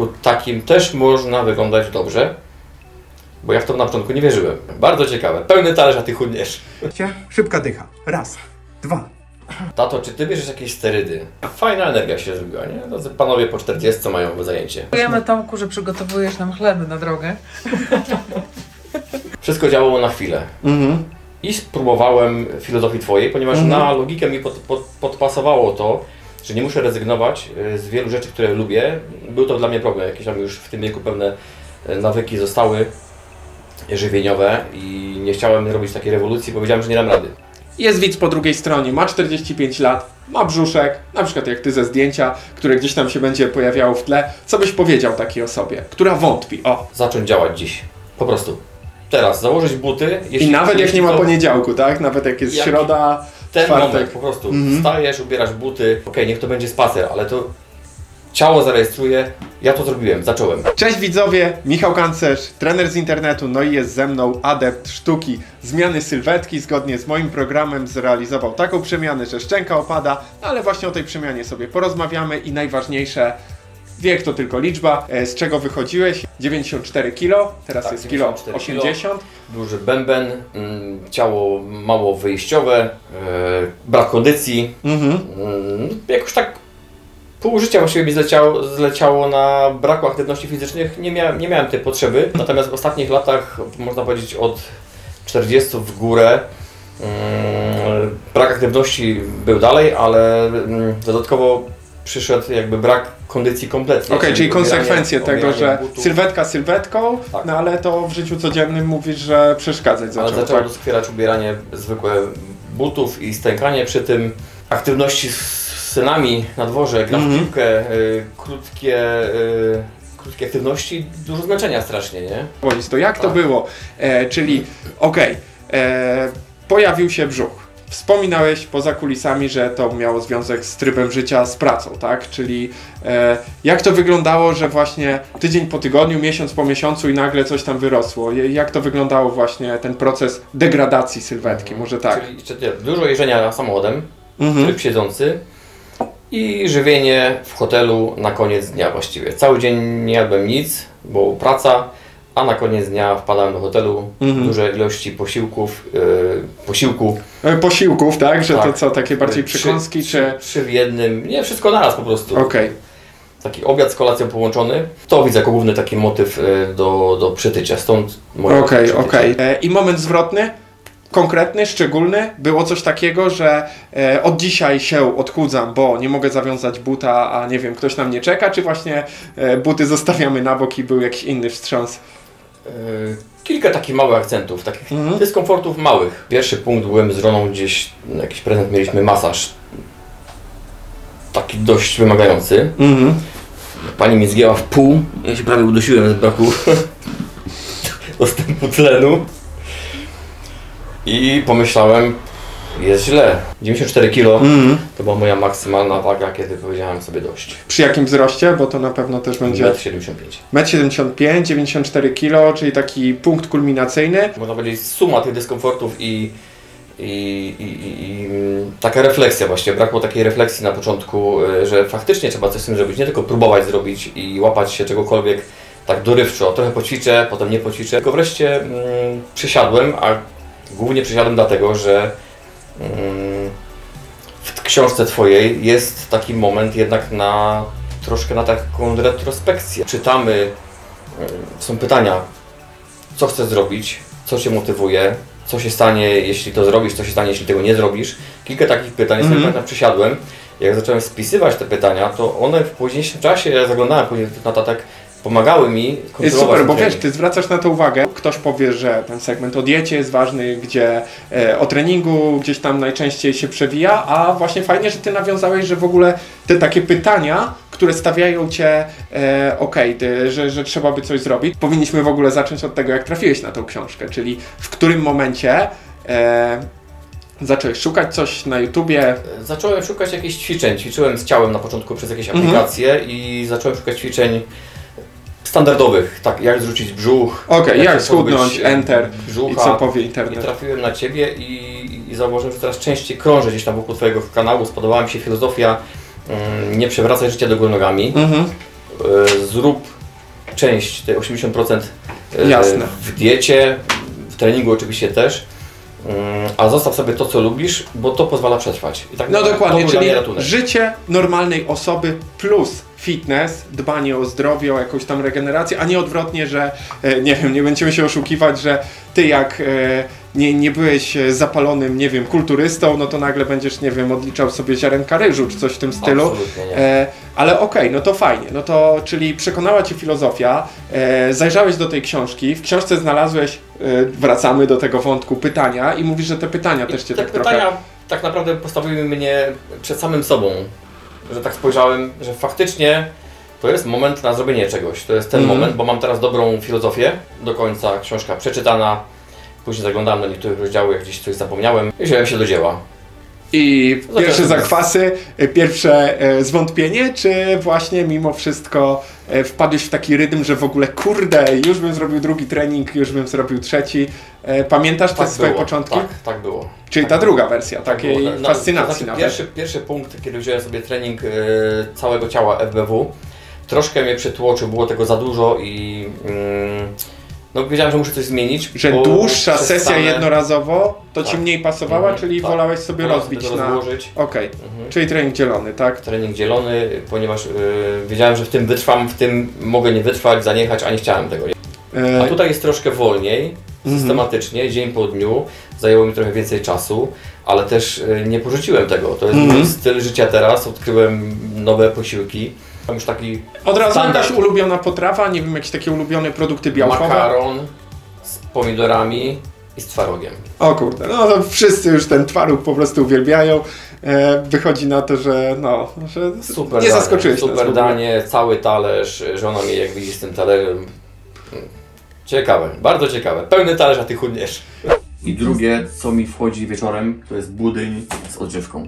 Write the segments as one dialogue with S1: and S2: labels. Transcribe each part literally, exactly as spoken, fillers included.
S1: wieku takim też można wyglądać dobrze, bo ja w to na początku nie wierzyłem. Bardzo ciekawe. Pełny talerz, a ty chudniesz.
S2: Szybka dycha. Raz, dwa.
S1: Tato, czy ty bierzesz jakieś sterydy? Fajna energia się zrobiła, nie? No, panowie po czterdziestce mają zajęcie.
S3: Dziękujemy, Tomku, że przygotowujesz nam chleby na drogę. Wszystko
S1: działało na chwilę. Mhm. I spróbowałem filozofii twojej, ponieważ mhm. na logikę mi pod, pod, podpasowało to, że nie muszę rezygnować z wielu rzeczy, które lubię. Był to dla mnie problem. Jakieś tam już w tym wieku pewne nawyki zostały żywieniowe i nie chciałem robić takiej rewolucji, bo wiedziałem, że nie dam rady.
S4: Jest widz po drugiej stronie, ma czterdzieści pięć lat, ma brzuszek, na przykład jak ty ze zdjęcia, które gdzieś tam się będzie pojawiało w tle. Co byś powiedział takiej osobie, która wątpi? O.
S1: Zacząć działać dziś. Po prostu. Teraz założyć buty.
S4: I nawet jak nie ma to... poniedziałku, tak? Nawet jak jest jak środa,
S1: ten
S4: czwartek.
S1: moment po prostu. Mhm. Wstajesz, ubierasz buty. Okej, okay, niech to będzie spacer, ale to ciało zarejestruje. Ja to zrobiłem, zacząłem.
S4: Cześć widzowie, Michał Kancerz, trener z internetu, no i jest ze mną adept sztuki zmiany sylwetki. Zgodnie z moim programem zrealizował taką przemianę, że szczęka opada, no ale właśnie o tej przemianie sobie porozmawiamy i najważniejsze, wiek to tylko liczba. Z czego wychodziłeś? dziewięćdziesiąt cztery kilo, teraz tak, jest kilo osiemdziesiąt.
S1: Duży bęben, ciało mało wyjściowe, brak kondycji. Mhm. Jakoś tak pół życia właściwie mi zleciało, zleciało na braku aktywności fizycznych. Nie miałem, nie miałem tej potrzeby. Natomiast w ostatnich latach, można powiedzieć od czterdziestu w górę, brak aktywności był dalej, ale dodatkowo przyszedł jakby brak kondycji kompletnie.
S4: Okej, okay, czyli konsekwencje tego, że butów. Sylwetka sylwetką, tak. No ale to w życiu codziennym mówisz, że przeszkadzać zaczęło.
S1: Ale zaczęło
S4: tak?
S1: doskwierać ubieranie zwykłe butów i stękanie przy tym, aktywności z synami na dworze, gra w mm -hmm. piłkę, y, krótkie, y, krótkie aktywności, dużo zmęczenia strasznie, nie?
S4: To jak to było? E, czyli okej, okay, pojawił się brzuch. Wspominałeś poza kulisami, że to miało związek z trybem życia, z pracą, tak? Czyli e, jak to wyglądało, że właśnie tydzień po tygodniu, miesiąc po miesiącu i nagle coś tam wyrosło? Jak to wyglądało właśnie ten proces degradacji sylwetki, może tak?
S1: Czyli jeszcze dużo jeżdżenia samochodem, mm-hmm. tryb siedzący i żywienie w hotelu na koniec dnia właściwie. Cały dzień nie jadłem nic, bo praca, a na koniec dnia wpadałem do hotelu, mm-hmm. duże ilości posiłków, yy, posiłku.
S4: Posiłków, tak? Że tak. To co, takie bardziej przekąski,
S1: trzy,
S4: czy...
S1: Trzy w jednym, nie, wszystko naraz po prostu.
S4: Okej. Okay.
S1: Taki obiad z kolacją połączony. To widzę jako główny taki motyw do, do przytycia, stąd moje
S4: Okej, okej. Okay. I moment zwrotny? Konkretny, szczególny? Było coś takiego, że e, od dzisiaj się odchudzam, bo nie mogę zawiązać buta, a nie wiem, ktoś na mnie czeka, czy właśnie e, buty zostawiamy na bok i był jakiś inny wstrząs?
S1: Yy, kilka takich małych akcentów, takich mhm. dyskomfortów małych. Pierwszy punkt, byłem z żoną gdzieś, jakiś prezent, mieliśmy masaż. Taki dość wymagający. Mhm. Pani mi zgięła w pół, ja się prawie udusiłem z braku dostępu tlenu. I pomyślałem, jest źle. dziewięćdziesiąt cztery kilo mm. to była moja maksymalna waga, kiedy powiedziałem sobie dość.
S4: Przy jakim wzroście? Bo to na pewno też będzie...
S1: metr siedemdziesiąt pięć.
S4: metr siedemdziesiąt pięć, dziewięćdziesiąt cztery kilo, czyli taki punkt kulminacyjny.
S1: Można powiedzieć suma tych dyskomfortów i, i, i, i, i taka refleksja właśnie. Brakło takiej refleksji na początku, że faktycznie trzeba coś z tym zrobić. Nie tylko próbować zrobić i łapać się czegokolwiek tak dorywczo. Trochę poćwiczę, potem nie poćwiczę. Tylko wreszcie mm, przysiadłem, a głównie przysiadłem dlatego, że w książce twojej jest taki moment jednak na troszkę na taką retrospekcję. Czytamy, są pytania, co chcesz zrobić, co cię motywuje, co się stanie, jeśli to zrobisz, co się stanie, jeśli tego nie zrobisz. Kilka takich pytań, mm-hmm. sobie pamiętam, przysiadłem. Jak zacząłem spisywać te pytania, to one w późniejszym czasie, ja zaglądałem później na to tak, pomagały mi kontrolować.
S4: Super, bo wiesz, ty zwracasz na to uwagę. Ktoś powie, że ten segment o diecie jest ważny, gdzie e, o treningu gdzieś tam najczęściej się przewija, a właśnie fajnie, że ty nawiązałeś, że w ogóle te takie pytania, które stawiają cię, e, okej, okay, że, że trzeba by coś zrobić. Powinniśmy w ogóle zacząć od tego, jak trafiłeś na tą książkę, czyli w którym momencie e, zacząłeś szukać coś na YouTubie?
S1: Zacząłem szukać jakichś ćwiczeń. Ćwiczyłem z ciałem na początku przez jakieś aplikacje mm-hmm. i zacząłem szukać ćwiczeń standardowych, tak, jak zrzucić brzuch.
S4: Okej, okay, jak, jak schudnąć, enter brzucha, i co powie internet.
S1: I trafiłem na ciebie i, i zauważyłem, że coraz częściej krążę gdzieś tam wokół twojego kanału. Spodobała mi się filozofia um, nie przewracaj życia do góry nogami. Mm-hmm. y, zrób część, te osiemdziesiąt procent y,
S4: Jasne.
S1: w diecie, w treningu oczywiście też, y, a zostaw sobie to, co lubisz, bo to pozwala przetrwać. I tak
S4: No dokładnie,
S1: to był dla
S4: czyli
S1: mnie ratunek.
S4: życie normalnej osoby plus fitness, dbanie o zdrowie, o jakąś tam regenerację, a nie odwrotnie, że e, nie wiem, nie będziemy się oszukiwać, że ty jak e, nie, nie byłeś zapalonym, nie wiem, kulturystą, no to nagle będziesz, nie wiem, odliczał sobie ziarenka ryżu, czy coś w tym stylu.
S1: Absolutnie nie.
S4: E, ale okej, no to fajnie, no to czyli przekonała cię filozofia, e, zajrzałeś do tej książki, w książce znalazłeś, e, wracamy do tego wątku, pytania i mówisz, że te pytania też cię
S1: te
S4: tak
S1: pytania
S4: trochę...
S1: tak naprawdę postawiły mnie przed samym sobą, że tak spojrzałem, że faktycznie to jest moment na zrobienie czegoś. To jest ten
S4: Mhm.
S1: moment, bo mam teraz dobrą filozofię, do końca książka przeczytana, później zaglądałem do niektórych rozdziałów, jak gdzieś coś zapomniałem i wziąłem się do dzieła.
S4: I
S1: Zatem-
S4: pierwsze zakwasy, e, pierwsze e, zwątpienie, czy właśnie mimo wszystko e, wpadłeś w taki rytm, że w ogóle kurde, już bym zrobił drugi trening, już bym zrobił trzeci. E, Pamiętasz te swoje
S1: było.
S4: początki?
S1: Tak, tak było.
S4: Czyli
S1: tak
S4: ta
S1: było.
S4: druga wersja, takiej
S1: było. No,
S4: fascynacji
S1: to znaczy,
S4: nawet.
S1: Pierwszy, pierwszy punkt, kiedy wziąłem sobie trening e, całego ciała F B W, troszkę mnie przytłoczył, było tego za dużo i mm, no wiedziałem, że muszę coś zmienić.
S4: Że
S1: bo
S4: dłuższa sesja
S1: przestanę-
S4: jednorazowo, to ci
S1: Tak.
S4: mniej pasowała,
S1: Mhm,
S4: czyli
S1: tak.
S4: wolałeś sobie
S1: Wolałem
S4: rozbić
S1: sobie to
S4: na...
S1: rozłożyć.
S4: Okej,
S1: Mhm.
S4: czyli trening dzielony, tak?
S1: Trening dzielony, ponieważ y, wiedziałem, że w tym wytrwam, w tym mogę nie wytrwać, zaniechać, a nie chciałem tego. Nie?
S4: E,
S1: A tutaj jest troszkę wolniej,
S4: Mhm.
S1: systematycznie, dzień po dniu, zajęło mi trochę więcej czasu, ale też y, nie porzuciłem tego. To jest
S4: Mhm.
S1: mój styl życia teraz, odkryłem nowe posiłki. Mam już taki
S4: Od razu
S1: standard.
S4: jakaś ulubiona potrawa, nie wiem, jakieś takie ulubione produkty białkowe?
S1: makaron z pomidorami i z twarogiem.
S4: O kurde, no to wszyscy już ten twaróg po prostu uwielbiają. E, wychodzi na to, że no, że
S1: Super
S4: nie
S1: danie,
S4: zaskoczyłeś nas w
S1: super
S4: ogóle.
S1: danie, cały talerz, żona mnie jak widzi z tym talerzem. Ciekawe, bardzo ciekawe. Pełny talerz, a ty chudniesz. I drugie, co mi wchodzi wieczorem, to jest budyń z odżywką.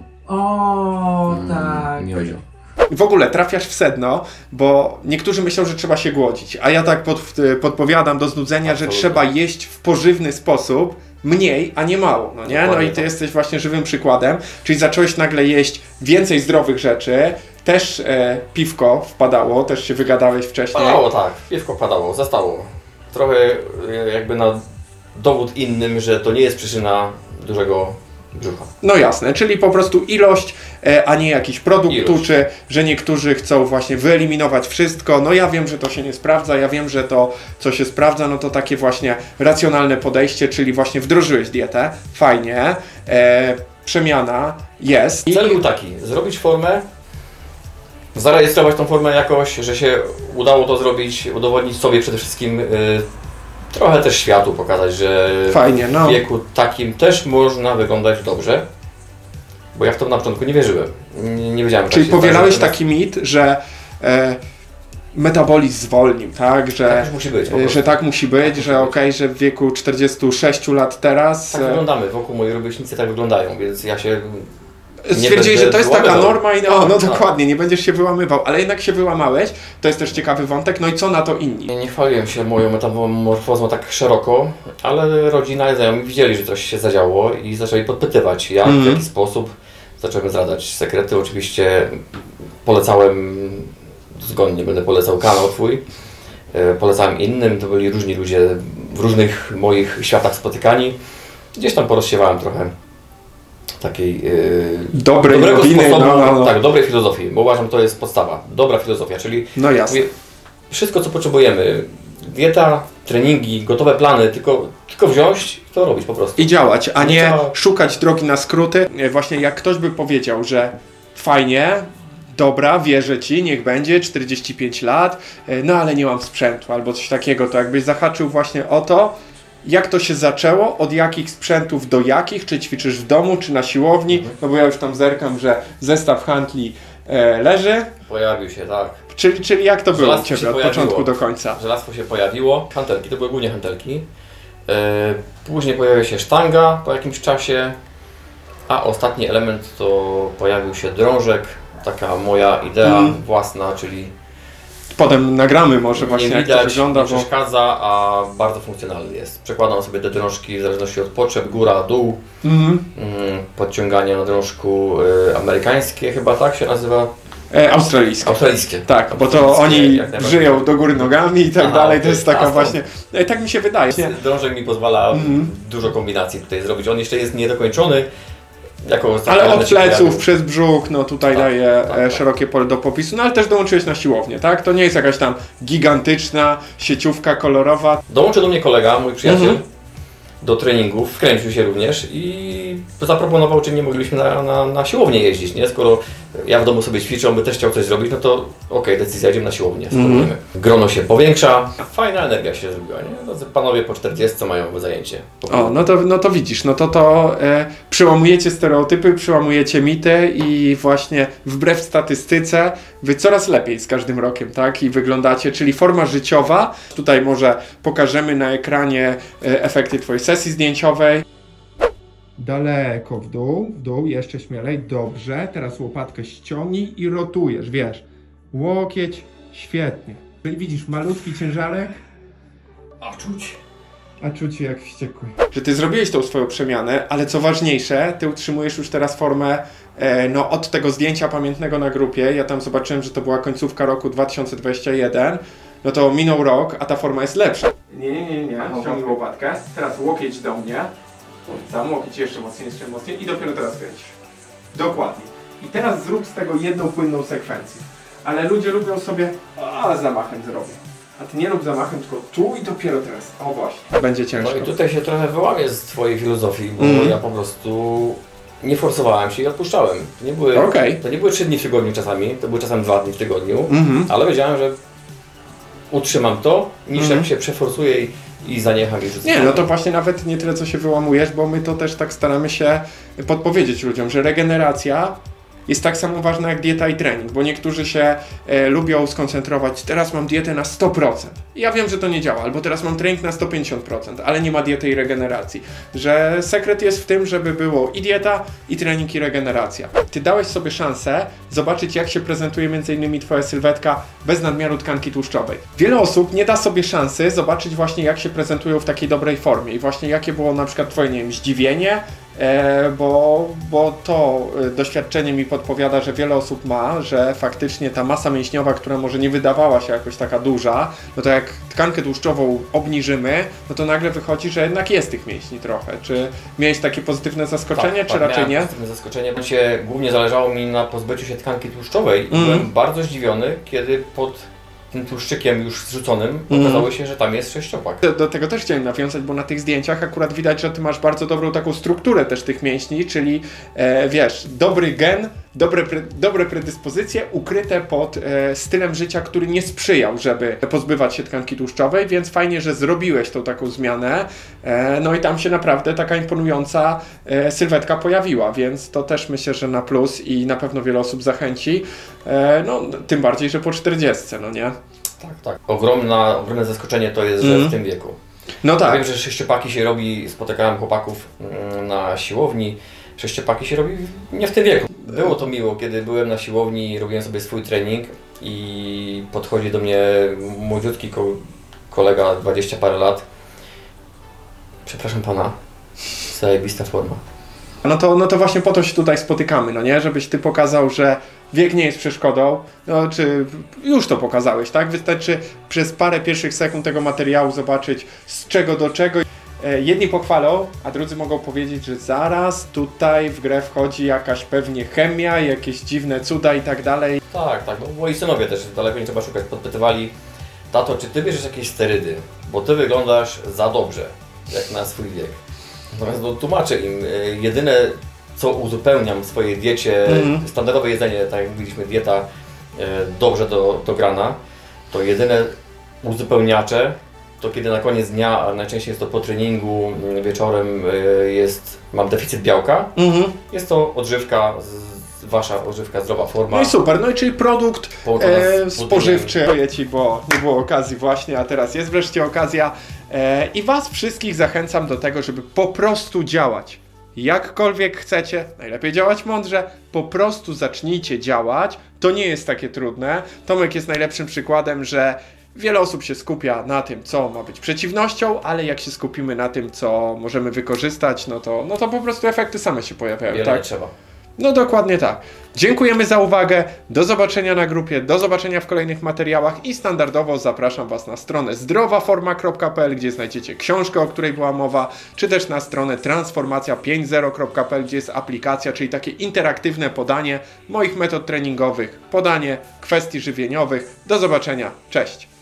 S3: O, tak.
S1: Miozio.
S4: W ogóle trafiasz w sedno, bo niektórzy myślą, że trzeba się głodzić, a ja tak pod, podpowiadam do znudzenia,
S1: Absolutnie.
S4: że trzeba jeść w pożywny sposób, mniej, a nie mało, no nie? No
S1: Dokładnie
S4: i ty
S1: tak.
S4: jesteś właśnie żywym przykładem, czyli zacząłeś nagle jeść więcej zdrowych rzeczy, też e, piwko wpadało, też się wygadałeś wcześniej.
S1: Padało tak, piwko padało, zostało. Trochę e, jakby na dowód innym, że to nie jest przyczyna dużego brzucha.
S4: No jasne, czyli po prostu ilość, e, a nie jakiś produkt
S1: Ilość.
S4: tuczy, że niektórzy chcą właśnie wyeliminować wszystko. No ja wiem, że to się nie sprawdza, ja wiem, że to, co się sprawdza, no to takie właśnie racjonalne podejście, czyli właśnie wdrożyłeś dietę, fajnie, e, przemiana jest.
S1: Cel był taki, zrobić formę, zarejestrować tą formę jakoś, że się udało to zrobić, udowodnić sobie przede wszystkim, y, trochę też światu pokazać, że
S4: Fajnie, no.
S1: w wieku takim też można wyglądać dobrze, bo ja w to na początku nie wierzyłem. Nie, nie wiedziałem, że
S4: Czyli
S1: tak się
S4: powielałeś
S1: zdarzy,
S4: taki mit, że e, metabolizm zwolnił, tak? Że,
S1: tak już musi być. po
S4: e,
S1: prostu.
S4: że tak musi być,
S1: musi
S4: że
S1: być.
S4: okej, że w wieku czterdziestu sześciu lat teraz
S1: Tak
S4: e,
S1: wyglądamy, wokół mojej rówieśnicy tak wyglądają, więc ja się
S4: stwierdzili,
S1: będę
S4: że to jest taka
S1: wyłamywał.
S4: norma i no, no
S1: Tak.
S4: dokładnie, nie będziesz się wyłamywał, ale jednak się wyłamałeś, to jest też ciekawy wątek, no i co na to inni?
S1: Nie, nie chwaliłem się moją metamorfozą tak szeroko, ale rodzina i znajomi widzieli, że coś się zadziało i zaczęli podpytywać, jak,
S4: Mhm.
S1: w jaki sposób. Zacząłem zdradzać sekrety. Oczywiście polecałem, zgodnie będę polecał kanał Twój, e, polecałem innym, to byli różni ludzie w różnych moich światach spotykani. Gdzieś tam porozsiewałem trochę takiej e,
S4: Dobrej
S1: dobrego
S4: nowiny,
S1: sposobu,
S4: no, no, no.
S1: tak, dobrej filozofii, bo uważam, to jest podstawa. Dobra filozofia, czyli
S4: No jasne.
S1: mówię, wszystko, co potrzebujemy, dieta, treningi, gotowe plany, tylko, tylko wziąć i to robić po prostu.
S4: I działać, a
S1: Nie
S4: nie
S1: trzeba-
S4: szukać drogi na skróty. E, Właśnie jak ktoś by powiedział, że fajnie, dobra, wierzę Ci, niech będzie, czterdzieści pięć lat, e, no ale nie mam sprzętu albo coś takiego, to jakbyś zahaczył właśnie o to, jak to się zaczęło, od jakich sprzętów do jakich, czy ćwiczysz w domu, czy na siłowni,
S1: Mhm.
S4: no bo ja już tam zerkam, że zestaw handli e, leży,
S1: Pojawił się, tak.
S4: czyli, czyli jak to było u
S1: Żelazko się
S4: Ciebie od
S1: pojawiło.
S4: początku do końca?
S1: Żelazko się pojawiło, hantelki, to były głównie hantelki. E, później pojawiła się sztanga po jakimś czasie, a ostatni element to pojawił się drążek, taka moja idea
S4: Mhm.
S1: własna, czyli
S4: Potem nagramy może właśnie
S1: nie
S4: jak to
S1: widać,
S4: wygląda,
S1: nie
S4: bo...
S1: przeszkadza, a bardzo funkcjonalny jest. Przekładam sobie te drążki w zależności od potrzeb, góra, dół.
S4: Mhm.
S1: Mm, podciąganie na drążku y, amerykańskie chyba tak się nazywa.
S4: E, australijskie.
S1: Australijskie.
S4: Tak, bo to
S1: Australijskie,
S4: oni
S1: jak najbardziej.
S4: żyją do góry nogami i tak
S1: Aha,
S4: dalej, to
S1: okej.
S4: jest taka
S1: A stąd.
S4: właśnie, e, tak mi się wydaje. Nie?
S1: Drążek mi pozwala
S4: Mhm.
S1: dużo kombinacji tutaj zrobić. On jeszcze jest niedokończony. Jako ostatni
S4: Ale od
S1: element się
S4: pleców
S1: pojawił.
S4: przez brzuch, no tutaj
S1: Tak,
S4: daje
S1: tak,
S4: e,
S1: tak.
S4: szerokie pole do popisu, no ale też dołączyłeś na siłownię, tak? To nie jest jakaś tam gigantyczna sieciówka kolorowa.
S1: Dołączył do mnie kolega, mój przyjaciel,
S4: Mhm.
S1: do treningów, wkręcił się również i zaproponował, czy nie moglibyśmy na, na, na siłownię jeździć, nie? Skoro ja w domu sobie ćwiczę, on by też chciał coś zrobić, no to okej, decyzja, idziemy na siłownię, spróbujemy.
S4: Mhm.
S1: Grono się powiększa, fajna energia się zrobiła, nie? No, panowie po czterdziestce mają zajęcie.
S4: O, no to, no to widzisz, no to to e, przełamujecie stereotypy, przełamujecie mity i właśnie wbrew statystyce wy coraz lepiej z każdym rokiem, tak? I wyglądacie, czyli forma życiowa. Tutaj może pokażemy na ekranie e, efekty twojej sesji zdjęciowej. Daleko w dół, w dół, jeszcze śmielej, dobrze. Teraz łopatkę ściągnij i rotujesz, wiesz. Łokieć, świetnie. I widzisz malutki ciężarek,
S1: A czuć.
S4: a czuć się jak wściekły. Że ty zrobiłeś tą swoją przemianę, ale co ważniejsze, ty utrzymujesz już teraz formę e, no, od tego zdjęcia pamiętnego na grupie. Ja tam zobaczyłem, że to była końcówka roku dwa tysiące dwudziestego pierwszego. No to minął rok, a ta forma jest lepsza. Nie, nie, nie, nie. Ściągnij łopatkę. Teraz łokieć do mnie. Sam łokieć jeszcze mocniej, jeszcze mocniej i dopiero teraz kręcisz. Dokładnie. I teraz zrób z tego jedną płynną sekwencję. Ale ludzie lubią sobie, a zamachem zrobię. A ty nie rób zamachem, tylko tu i dopiero teraz. O właśnie. Będzie ciężko.
S1: No i tutaj się trochę wyłamię z twojej filozofii, bo
S4: Mhm.
S1: ja po prostu nie forsowałem się i odpuszczałem. To nie były,
S4: Okej.
S1: to nie były trzy dni w tygodniu czasami, to były czasem dwa dni w tygodniu,
S4: Mhm.
S1: ale wiedziałem, że utrzymam to, niż
S4: Mhm.
S1: jak się przeforsuję i, i zaniecham i rzucę.
S4: Nie, no to właśnie nawet nie tyle co się wyłamujesz, bo my to też tak staramy się podpowiedzieć ludziom, że regeneracja jest tak samo ważna jak dieta i trening, bo niektórzy się e, lubią skoncentrować, teraz mam dietę na sto procent. I ja wiem, że to nie działa, albo teraz mam trening na sto pięćdziesiąt procent, ale nie ma diety i regeneracji. Że sekret jest w tym, żeby było i dieta, i trening, i regeneracja. Ty dałeś sobie szansę zobaczyć, jak się prezentuje między innymi twoja sylwetka bez nadmiaru tkanki tłuszczowej. Wiele osób nie da sobie szansy zobaczyć właśnie, jak się prezentują w takiej dobrej formie i właśnie jakie było na przykład twoje, nie wiem, zdziwienie, E, bo, bo to e, doświadczenie mi podpowiada, że wiele osób ma, że faktycznie ta masa mięśniowa, która może nie wydawała się jakoś taka duża, no to jak tkankę tłuszczową obniżymy, no to nagle wychodzi, że jednak jest tych mięśni trochę. Czy miałeś takie pozytywne zaskoczenie,
S1: Tak,
S4: czy
S1: tak,
S4: raczej
S1: miałem
S4: nie?
S1: pozytywne zaskoczenie, bo się głównie zależało mi na pozbyciu się tkanki tłuszczowej i
S4: Mhm.
S1: byłem bardzo zdziwiony, kiedy pod tym tłuszczykiem już zrzuconym
S4: Mhm.
S1: okazało się, że tam jest sześciopak.
S4: Do, do tego też chciałem nawiązać, bo na tych zdjęciach akurat widać, że ty masz bardzo dobrą taką strukturę też tych mięśni, czyli e, wiesz, dobry gen, dobre, pre, dobre predyspozycje ukryte pod e, stylem życia, który nie sprzyjał, żeby pozbywać się tkanki tłuszczowej, więc fajnie, że zrobiłeś tą taką zmianę, e, no i tam się naprawdę taka imponująca e, sylwetka pojawiła, więc to też myślę, że na plus i na pewno wiele osób zachęci, e, no tym bardziej, że po czterdziestce, no nie?
S1: Tak, tak. Ogromna, ogromne zaskoczenie to jest, że
S4: Mhm.
S1: w tym wieku.
S4: No
S1: Ja
S4: tak.
S1: wiem, że sześciopaki się robi, spotykałem chłopaków mm, na siłowni, sześciopaki się robi nie w tym wieku. Było to miło, kiedy byłem na siłowni i robiłem sobie swój trening i podchodzi do mnie młodziutki ko kolega, dwadzieścia parę lat. Przepraszam pana, zajebista forma.
S4: No to, no to właśnie po to się tutaj spotykamy, no nie? Żebyś ty pokazał, że wiek nie jest przeszkodą, no czy już to pokazałeś, tak? Wystarczy przez parę pierwszych sekund tego materiału zobaczyć z czego do czego. E, jedni pochwalą, a drudzy mogą powiedzieć, że zaraz tutaj w grę wchodzi jakaś pewnie chemia, jakieś dziwne cuda i tak dalej.
S1: Tak, tak. No, moi synowie też daleko nie trzeba szukać. Podpytywali, tato, czy ty bierzesz jakieś sterydy? Bo ty wyglądasz za dobrze, jak na swój wiek. Natomiast no, tłumaczę im, y, jedyne co uzupełniam w swojej diecie,
S4: Mhm.
S1: standardowe jedzenie, tak jak mówiliśmy, dieta y, dobrze do, dograna, to jedyne uzupełniacze, to kiedy na koniec dnia, a najczęściej jest to po treningu, y, wieczorem y, jest, mam deficyt białka,
S4: Mhm.
S1: jest to odżywka, z, wasza odżywka, zdrowa forma.
S4: No i super, no i czyli produkt
S1: Połączona z
S4: e,
S1: budyniem.
S4: spożywczy. Dziękuję Ci, bo nie było okazji właśnie, a teraz jest wreszcie okazja. E, I Was wszystkich zachęcam do tego, żeby po prostu działać. Jakkolwiek chcecie, najlepiej działać mądrze, po prostu zacznijcie działać. To nie jest takie trudne. Tomek jest najlepszym przykładem, że wiele osób się skupia na tym, co ma być przeciwnością, ale jak się skupimy na tym, co możemy wykorzystać, no to, no to po prostu efekty same się pojawiają,
S1: Wiele
S4: tak?
S1: nie trzeba.
S4: No dokładnie tak. Dziękujemy za uwagę, do zobaczenia na grupie, do zobaczenia w kolejnych materiałach i standardowo zapraszam Was na stronę zdrowaforma kropka p l, gdzie znajdziecie książkę, o której była mowa, czy też na stronę transformacja pięć zero kropka p l, gdzie jest aplikacja, czyli takie interaktywne podanie moich metod treningowych, podanie kwestii żywieniowych. Do zobaczenia, cześć!